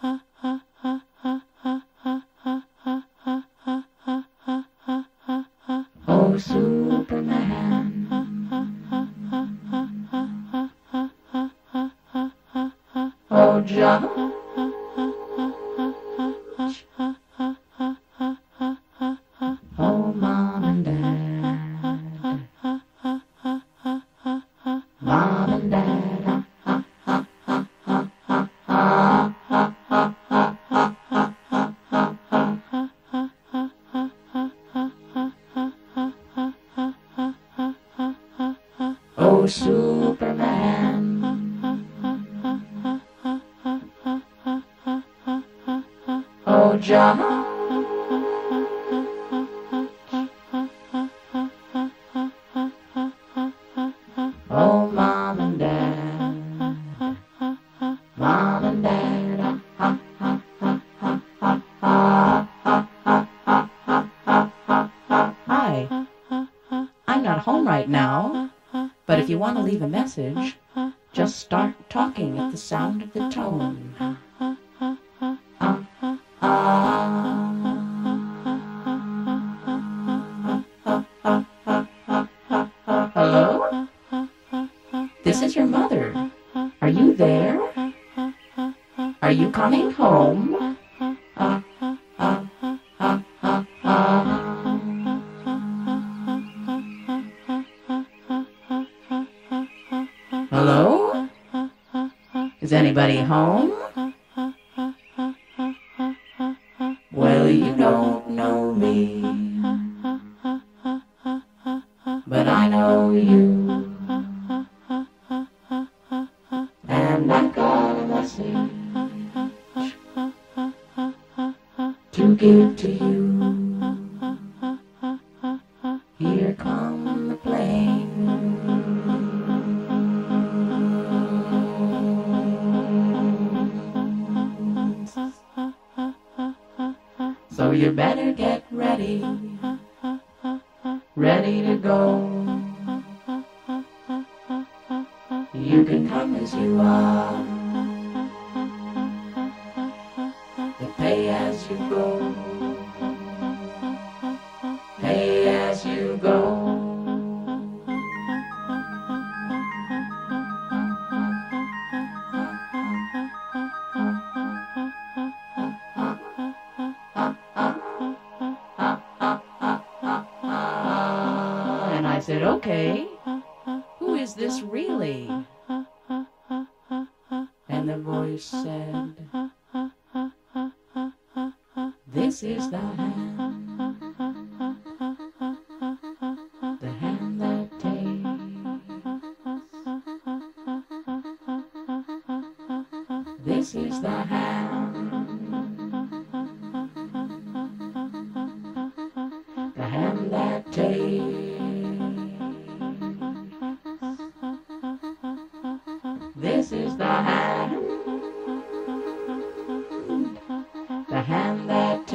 Oh, Superman. Oh, George. Oh, Mom and Dad. Mom and Dad. Oh, Superman. Oh, George. Oh, Mom and Dad. Mom and Dad. Hi. I'm not home right now, but if you want to leave a message, just start talking at the sound of the tone. Hello? This is your mother. Are you there? Are you coming home? Hello? Is anybody home? Well, you don't know me, but I know you. And I've got a message to give to you. Here come the planes. So you better get ready, ready to go. You can come as you are, but pay as you go, pay as you go. And I said, okay, Who is this really? and the voice said, this is the hand that takes. This is the hand that takes. This is the hand that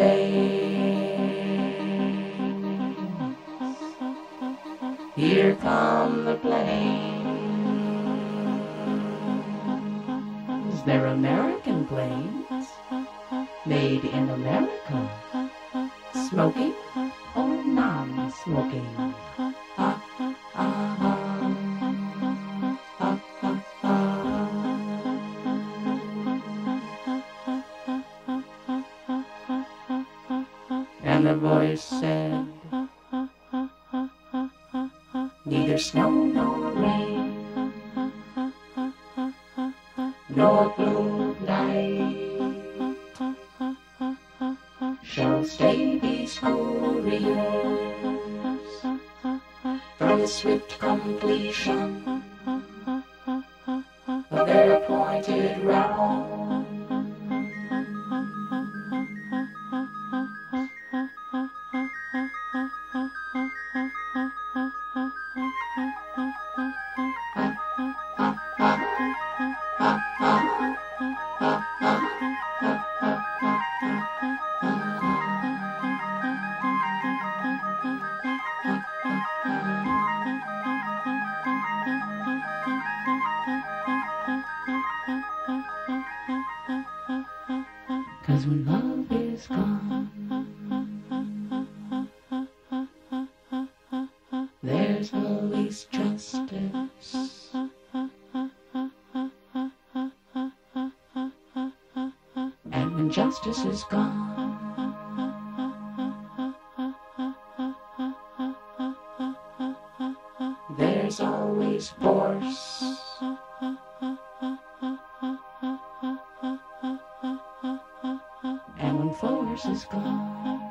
takes. Here come the planes. They're American planes, made in America. Smoking or non-smoking? And the voice said, neither snow nor rain, nor blue night shall stay these couriers from the swift completion of their appointed round. 'Cause when love is gone, there's always justice. And when justice is gone, there's always force. And when force is gone,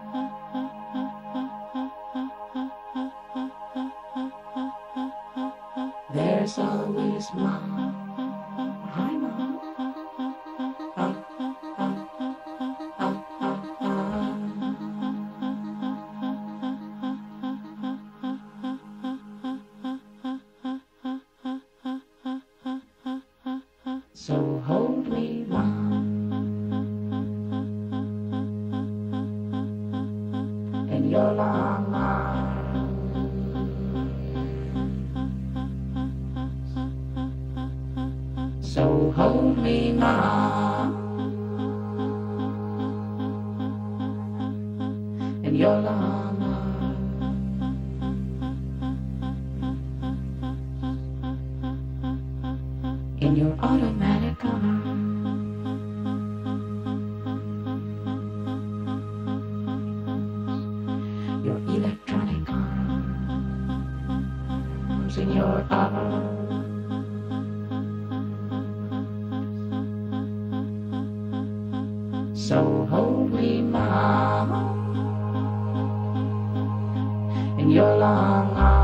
there's always mom. Hi, mom. So hold me, mom, in your long arms. So hold me, mom, in your long arms. In your automatic arms. Your electronic arms. In your arms. So hold me, mom, in your long arms.